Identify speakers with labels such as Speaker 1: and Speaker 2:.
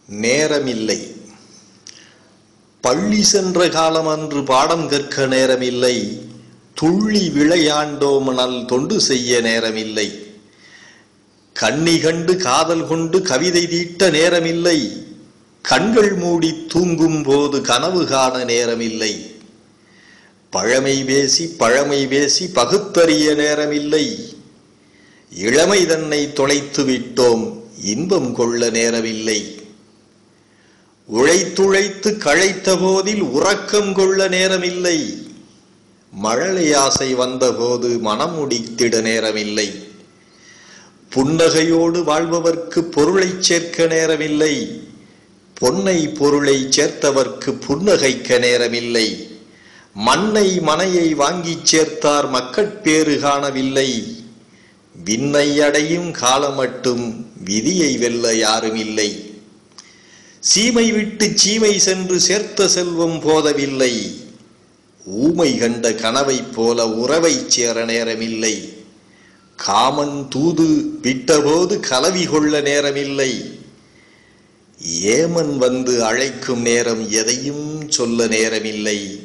Speaker 1: நேரமில்லை. பள்ளி சென்ற காலம் அன்று பாடம் கற்க நேரமில்லை. துள்ளி விளையாண்டோமனல் தொண்டு செய்ய நேரமில்லை. கண்ணி கண்டு காதல் கொண்டு கவிதை தீட்ட நேரமில்லை. கண்கள் மூடி தூங்கும் போது கனவு காண நேரமில்லை. பழமை பேசி பகுத்தறிய நேரமில்லை. இளமை தன்னை தொலைத்து விட்டோம், இன்பம் கொள்ள நேரமில்லை. உழைத்துழைத்து களைத்த போதில் உறக்கம் கொள்ள நேரமில்லை. மழலை ஆசை வந்தபோது மனம் முடித்திட நேரமில்லை. புன்னகையோடு வாழ்பவர்க்கு பொருளை சேர்க்க நேரமில்லை. பொன்னை பொருளை சேர்த்தவர்க்கு புன்னகைக்க நேரமில்லை. மண்ணை மனையை வாங்கிச் சேர்த்தார் மக்கட்பேறு காணவில்லை. விண்ணை அடையும் காலம் மட்டும் விதியை வெல்ல யாரும் இல்லை. சீமை விட்டு சீமை சென்று சேர்த்த செல்வம் போதவில்லை. ஊமை கண்ட கனவைப் போல உறவை சேர நேரமில்லை. காமன் தூது விட்டபோது கலவி கொள்ள நேரமில்லை. ஏமன் வந்து அழைக்கும் நேரம் எதையும் சொல்ல நேரமில்லை.